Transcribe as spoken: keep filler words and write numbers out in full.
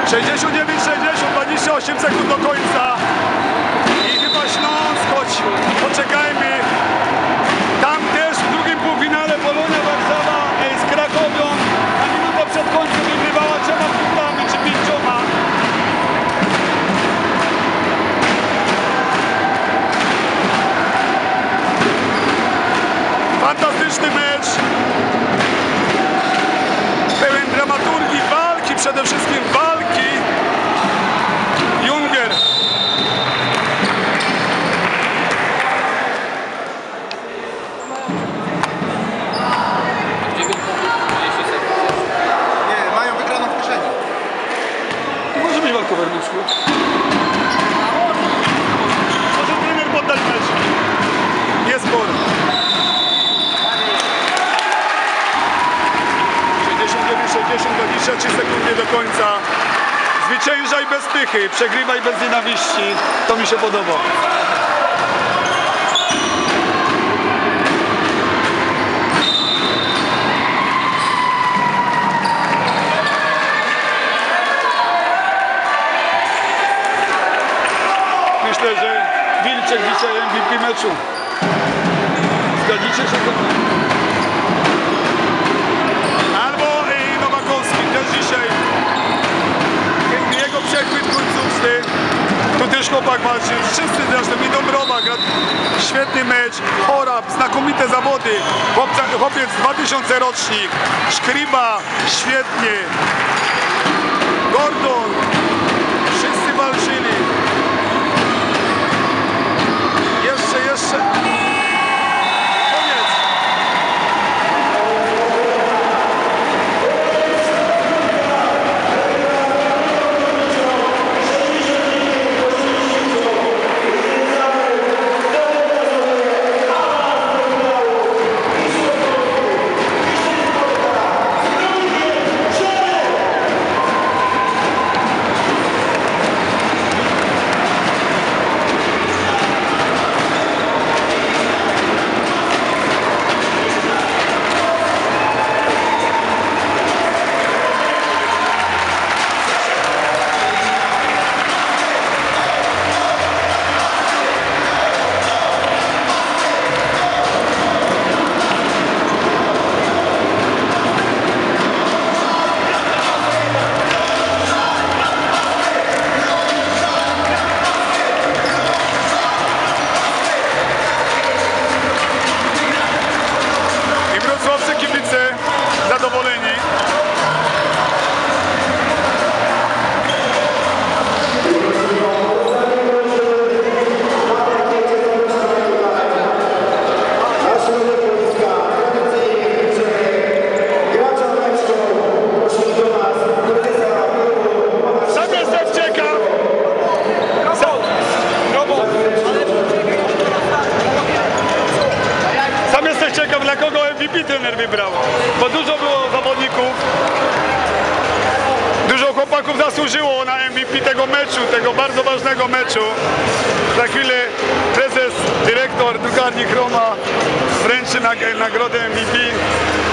sześćdziesiąt dziewięć sześćdziesiąt, dwadzieścia osiem sekund do końca. I chyba Śląsk, choć poczekajmy. Tam też w drugim półfinale Polonia Warszawa z Krakowią na minutę przed końcem wygrywała trzema punktami czy pięcioma. Fantastyczny mecz. Pełen dramaturgii, walki, przede wszystkim walki. Junger. Nie, mają wygraną w kieszeni. Może być walka w Ernusku. Może trener poddać mecz. Nie sporo. sześćdziesiąt dziewięć sześćdziesiąt, dwadzieścia trzy sekundy do końca. Zwyciężaj bez pychy, przegrywaj bez nienawiści. To mi się podoba. Myślę, że Wilczek dzisiaj M V P meczu. Zgodzicie się ze mną? Albo i Nowakowski też dzisiaj. Jego przechwyt końcówny. Tu też chłopak walczy. Wszyscy zresztą. I Dąbrowa gra świetny mecz. Chorab, znakomite zawody. Chłopca, chłopiec dwa tysiące rocznik. Szkryba, świetnie. Gordon. Wszyscy walczyli. Jeszcze, jeszcze. Koniec. Zadowoleni. Sam jestem ciekaw. Sam jestem ciekaw, dla kogo M V P trener wybrał. Bo dużo było zawodników, dużo chłopaków zasłużyło na M V P tego meczu, tego bardzo ważnego meczu. Za chwilę prezes, dyrektor drukarni Chroma wręczy nagrodę M V P.